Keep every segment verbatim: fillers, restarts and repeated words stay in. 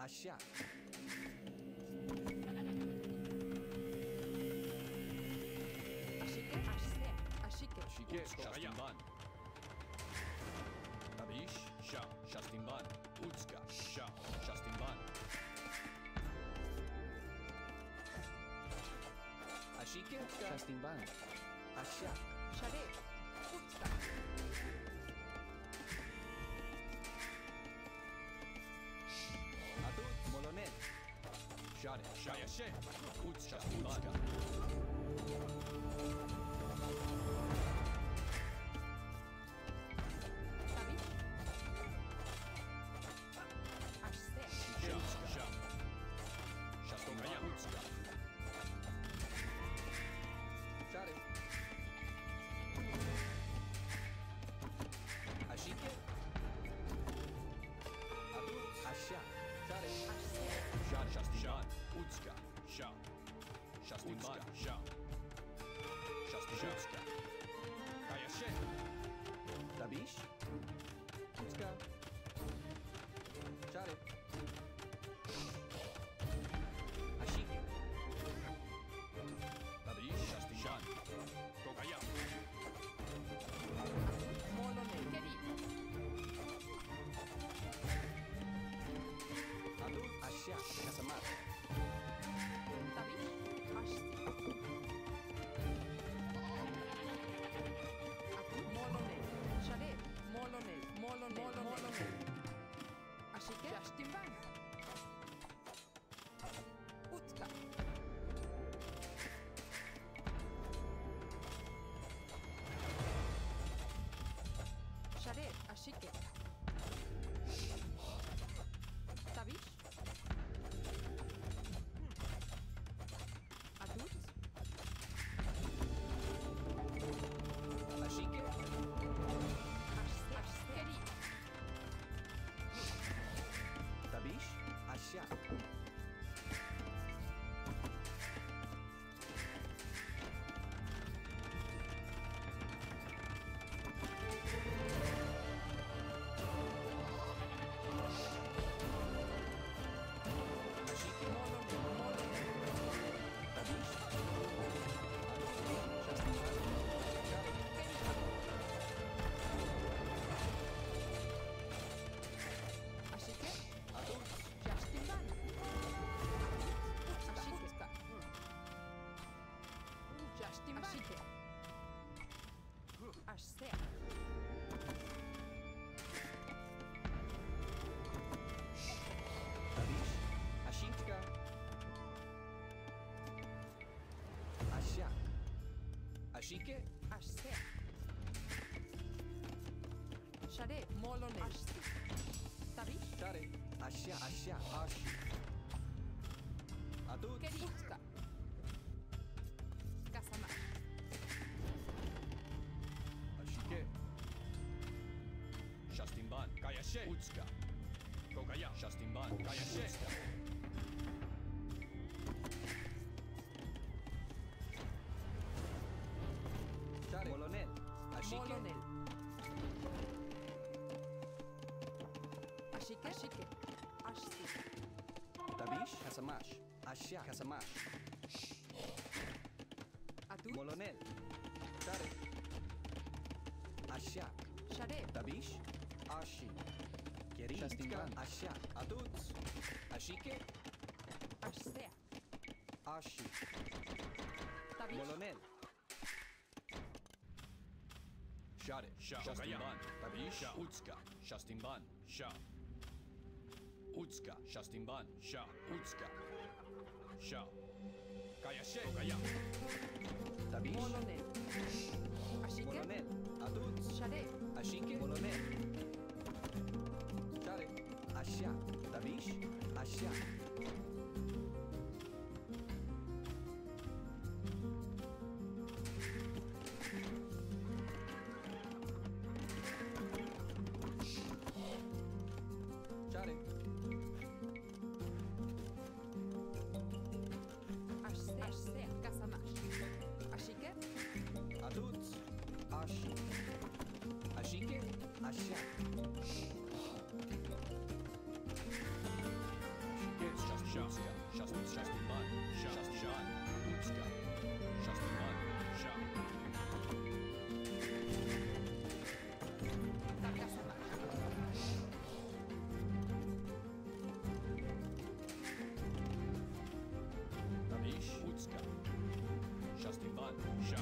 Așa. Ashike, ashse, ashike. Ashike, Shastimban. Tabish, Sha, Shastimban. Utska, Sha, Shastimban. Ashike, Shastimban. Așa. Share, utska. Atut, Molonel. Share, Shayashe. Utska, Utska. Tabish. Ashse. Sha, Sha. Shastimban. Utska. Share. Ashike. Atut, așa. Share. Ashse. Shar, Shastimban. Utska, Sha. Shastimban, Sha. Shastimban. Utska. Kayashe. Tabish. Utska. Share. Ashike. Tabish, Shastimban. Kokaya. Molonel. Keri. Atut, așa. Casamar. Tabish. Ashse. Atut. Molonel. Share. Molonel. Molonel. Molonel. Ashike. Shastimban. Utska. Share. Ashike. Tabish. Atut. Ashike. Ashse. Ashkeri. Tabish. Așa. Ashike. Tabish. Shastimban. Share. Ashike. Atut. Shastimban. Ashike. Shastimban. Ashike. Ashse. Tabish. Ashika. Așa. Ashike. Ashse. Share. Molonel. Ashse. Tabish. Share. Așa. Așa. Ashi. Atut. Keri. Utska. Kasama. Ashike. Shastimban. Kayashe. Utska. Kokaya. Shastimban. Kayashe. Share. Molonel. Ashike. Molonel. Ashike. Ashike. Ashse. Tabish. Casamash. Așa. Casamash. Atut. Molonel. Share. Așa. Share. Tabish. Ashi. Keri. Shastimban. Așa. Atut. Ashike. Ashse. Ashi. Tabish. Molonel. Share. Sha. Shastimban. Tabish. Utska. Shastimban. Sha. Utska. Shastimban. Sha. Utska. Sha. Kayashe. Kokaya. Tabish. Molonel. Ashike. Molonel. Atut. Share. Ashike. Molonel. Share. Așa. Tabish. Așa. Share. Ashse. Ashse. Kasamash. Ashike. Atut. Ashi. Ashike. Așa. Utska. Justin, Justin Ban. Justin Ban. Utska. Justin Ban. Sha. Targa Samash. Tabish. Utska. Justin Ban. Sha.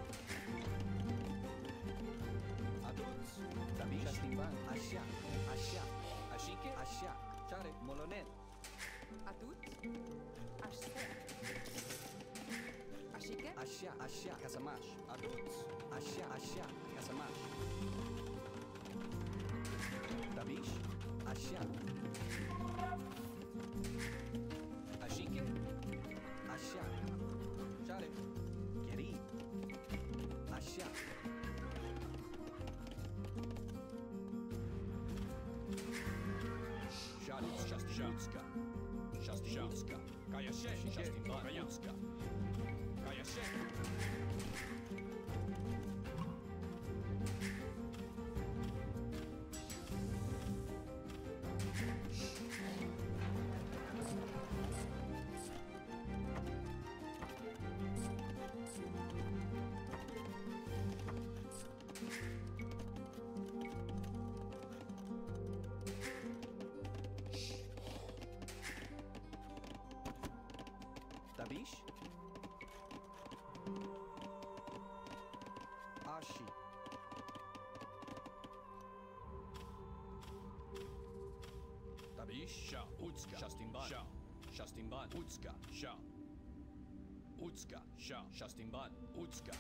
Aduț. Tabish. Justin Ban. Așa. Așa. Ashike. Așa. Share. Molonet. Atut. Ashsea. Ashike. Așa. Așa. Casamaș. Aduț. Așa. Așa. Casamaș. Tabish. Așa. Ashike. Așa. Share. Cheri. Așa. Share. Justin Utska. Justin Utska. Kayashe. Justin Ban. Utska. Kayashe. Tabish. Ashi. Tabish. Sha. Utska. Justin Ban. Sha. Justin Ban. Utska. Sha. Utska. Sha. Justin Ban. Utska.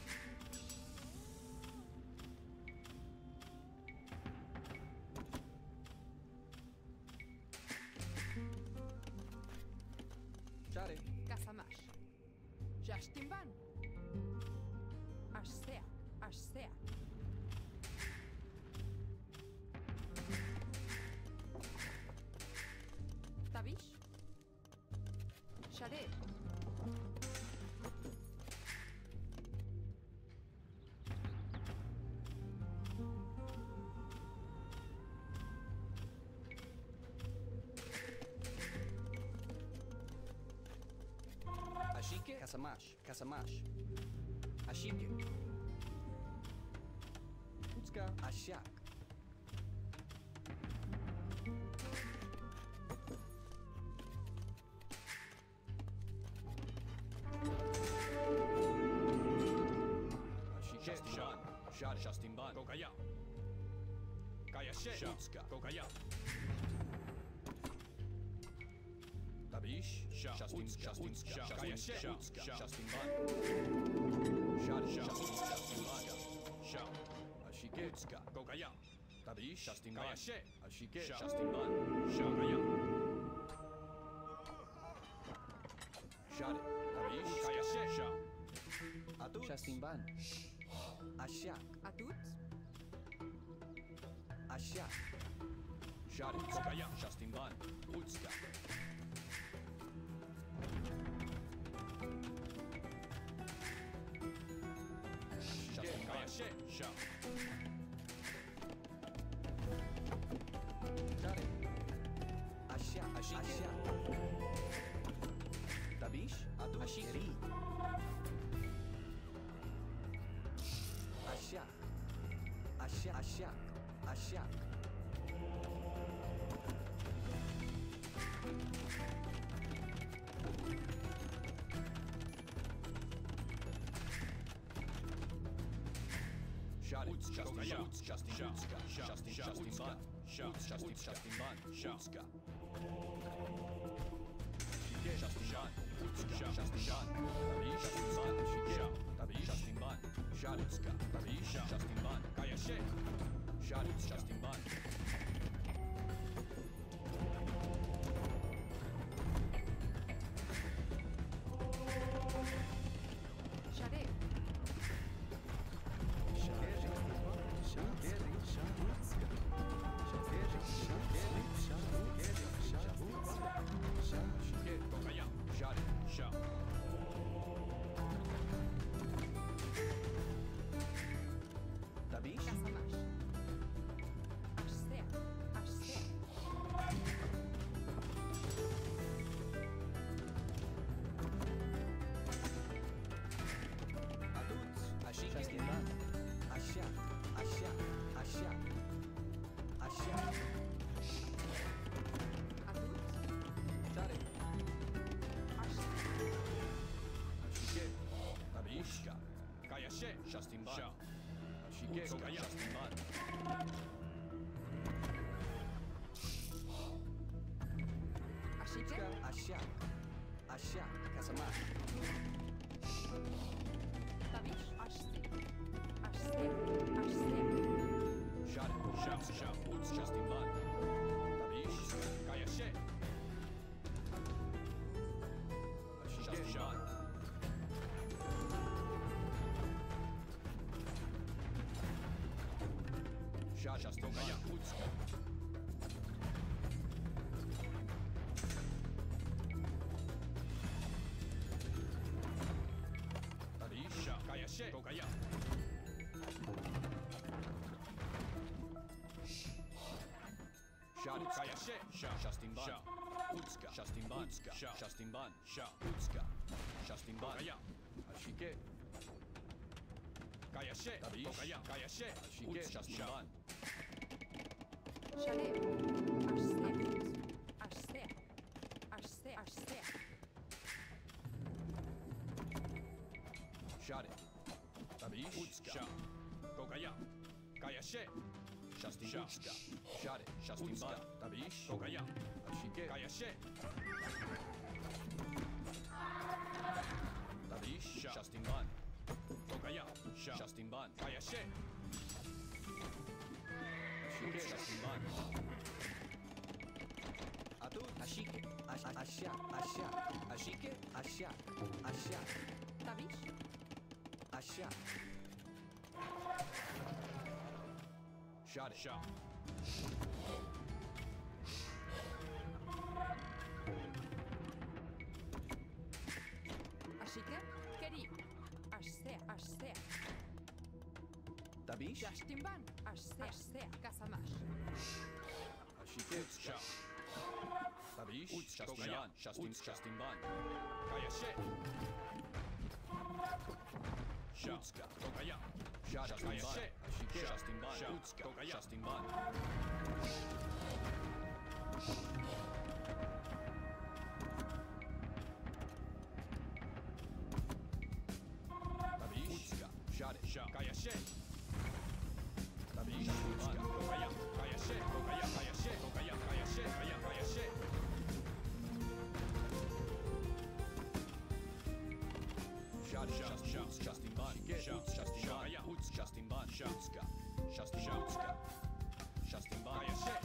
Share. Casamash. Jastimban. Ashsea. Ashsea. Tabish. Shade. Ashike. Casamash. Casamash. Ashike. Utska. Așa. Ashike. Justin Ban. Share. Justin Ban. Kokaya. Kayashe. Utska. Kokaya. Tabish. Sha. Justin. Justin. Sha. Kayashe. Utska. Justin Ban. Share. Justin. Justin Ban. Sha. Ashike. Utska. Kokaya. Tabish. Justin Ban. Kayashe. Ashike. Justin Ban. Sha. Kaya. Share. Tabish. Kayashe. Sha. Atunci. Justin Ban. Așa. Atut. Așa. Share. Kokaya. Justin Ban. Utska. Justin Kayashe. Sha. Share. Așa. Așa. Tabish. Atunci. Ashiri. Așa. Așa. Așa. Așa. Share. Utska. Kokaya. Justin. Utska. Justin. Justin Ban. Sha. Justin. Justin Ban. Utska. Justin Ban. Utska. Justin Ban. Tabish. Justin Ban. Sha. Tabish. Justin Ban. Share. Utska. Tabish. Justin Ban. Kayashe. Share. Justin Ban. Shade. Kokaya. Share. Sha. Tabish. Casamash. Ashsea. Tokaya. Justin Ban. Ashike. Așa. Așa. Ca să marș. Tabish. Ashte. Ashte. Ashte. Shot it. Shot. Shot. Uts. Justin Ban. Tabish. Kaya she. Justin Ban. Shot. Justin Tokaya. Uts. Tabish. Kaya she. Tokaya. Shot it. Kaya she. Shot. Justin Ban. Utska. Justin Ban. Utska. Shot. Justin Ban. Shot. Utska. Justin Ban. Tokaya. Ashike. Kaya she. Tabish. Tokaya. Kaya she. Ashike. Justin Ban. Shale. Ashte. Ashte. Ashte. Ashte. Shot it. Tabish. Utska. Shot. Tokaya. Kaya she. Justin Utska. Shot it. Justin Ban. Tabish. Tokaya. Ashike. Kaya she. Tabish. Justin Ban. Tokaya. Justin Ban. Kaya she. Ashike. Justin Ban. Atât. Așiche. Așa. Așa. Așa. Așiche. Așa. Așa. Tabish. Așa. Shot it. Shot. Ashike. Keri. Ashte. Ashte. Tabish. Justin Ban. Ashte. Ashte. Kasamash. Ashike. Shot. Tabish. Justin Ban. Justin. Justin Ban. Kaya she. Utska. Tokaya. Shot. Kaya she. Ashike. Justin Ban. Utska. Tokaya. Justin Ban. Tabish. Utska. Shot it. Shot. Kaya she. Tabish. Utska. Tokaya. Kaya she. Tokaya. Kaya she. Tokaya. Kaya she. Kaya. Kaya she. Shot. Shot. Shot. Justin Ban. Shot. Justin Ban. Uts. Justin Ban. Utska. Justin Utska. Justin Ban. Kaya she.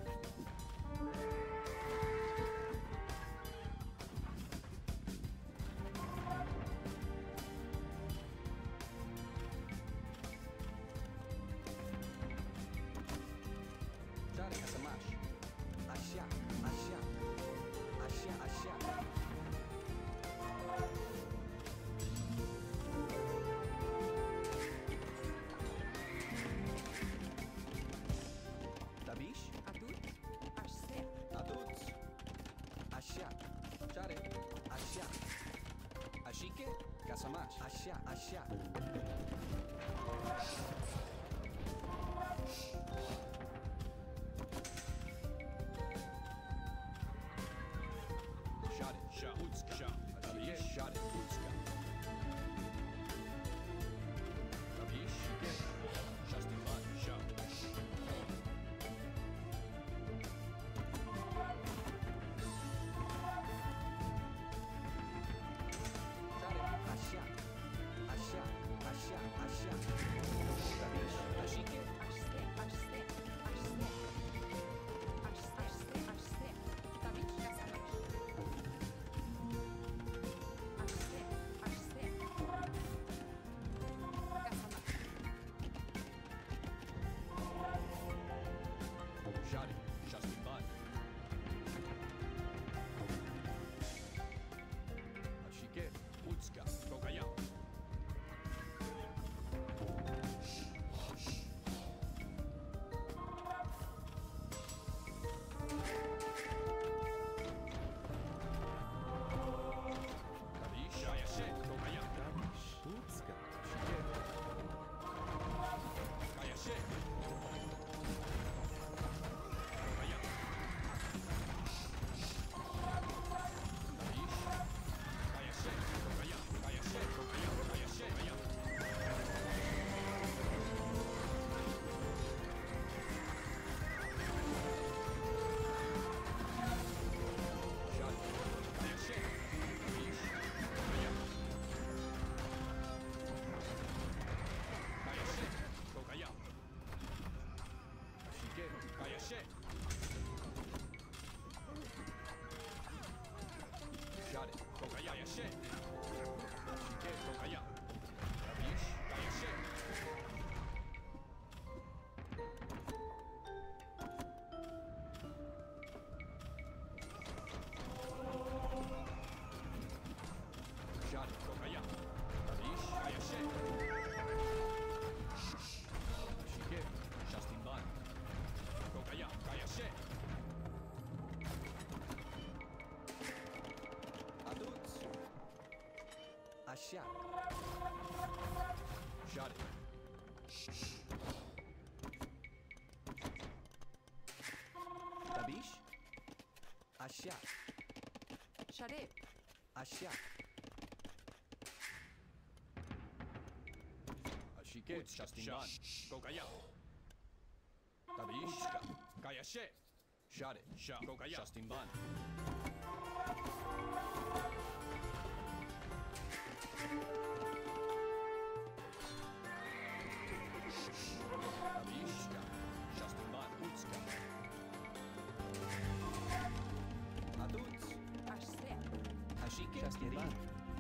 Tare ca să marș. Așa. Așa. Așa. Așa. Tabish. Adut. Ashte. Atât. Așa. Tare. Așa. Așiche. Ca să marș. Așa. Așa. Shot it. Shot. Utska. Shot. Tabish. Shot it. Utska. Tabish. Get. Justin Ban. Shot. Tare. Așa. Așa. Așa. Așa. Tabish. Așiche. Ashte. Ashte. Ashak. Shot it. Tabish. Ashak. Sharep. Ashak. Ashike. Shastinban. Kokaya. Tabish. Utska. Kayashe. Shot it. Shot. Kokaya. Shastinban. Tabishka. Shastinban. Utska. Aduts. Ashsea. Ashike. Shastinban.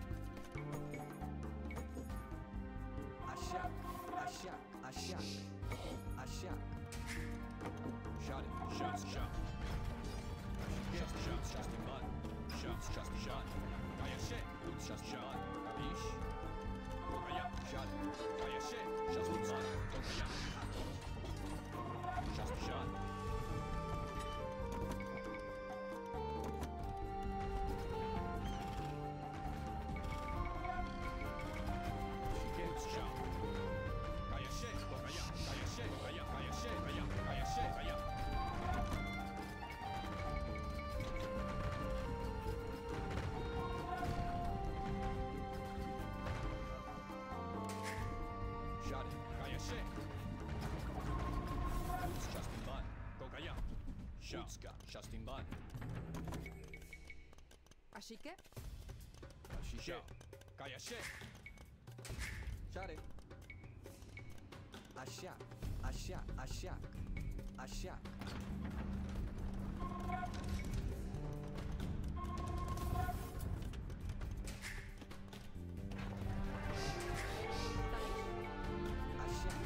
Ashak. Ashak. Ashak. Ashak. Shot it. Shot. Shot. Shot. Shot. Shastinban. Shot. Shot. Shot. Kayashe. Uts. Shot. Shot. Tabish. Kokaya. Shot it. Kayashe. Shastinban. Kokaya. Shot. Shot. Utska. Shastinban. Ashike. Ashike. Kayashe. Share. Ashak. Ashak. Ashak. Ashak. Ashak.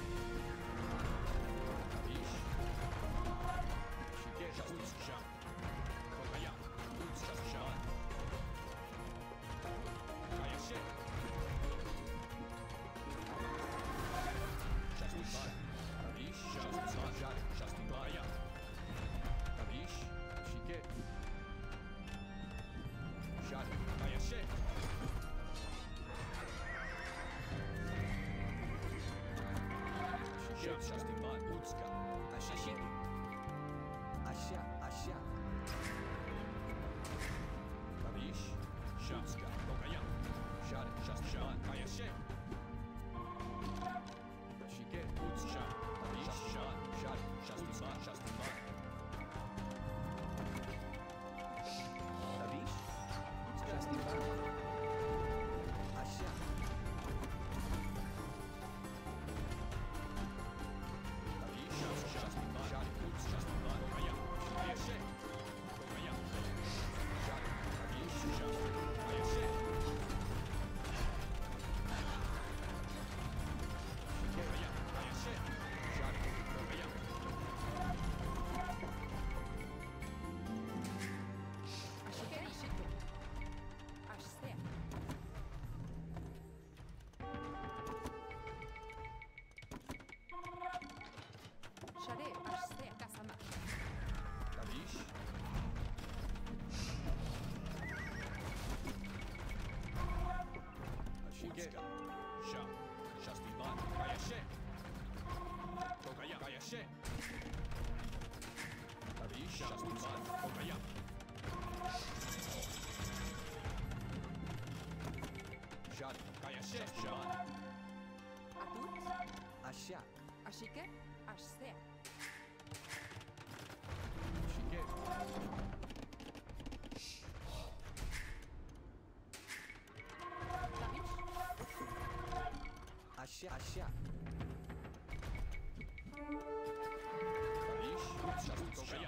Tabish. Ashike. Shastinban. Kokaya. Uts. Shastinban. Kayashe. Shastinban. Tabish. Shastinban. Shot. Shastinban. Kaya. Tabish. Ashike. Shot. Kayashe. Ashike. Shastinban. Utska. Ashik. Ashak. Ashak. Tabish. Shutska. Kokaya. Shot. Shastinban. Kayashe. Ashike. Utska. Tabish. Shot. Shot. Shastinban. Shastinban. Tabish. Shastinban. Ashak. Tabish. Shastinban. Shot. Uts. Shastinban. Kokaya. Kayashe. Kokaya. Shot. Tabish. Shot. Kayashe. Kokaya. Kayashe. Shot. Kokaya. Ashike. Ashike. Ashsea. Sharep. Ashsea. Kasamash. Tabish. Ashike. Shot. Shastinban. Kayashe. Kokaya. Kayashe. Tabish. Shastinban. Kokaya. Shot. Kayashe. Shot. Atut. Ashak. Ashike. Ashsea. Ashike. Tabish. Ashak. Ashak. Tabish. Uts. Kokaya.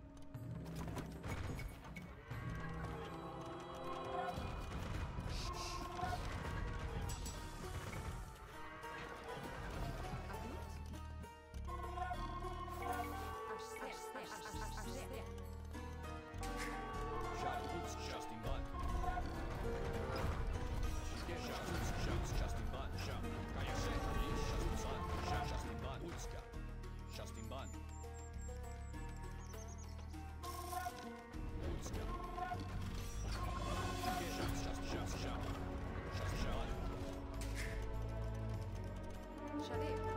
Shot. Uts. Shastinban. Ashike. Shot. Uts. Shot. Shastinban. Shot. Kayashe. Tabish. Shade.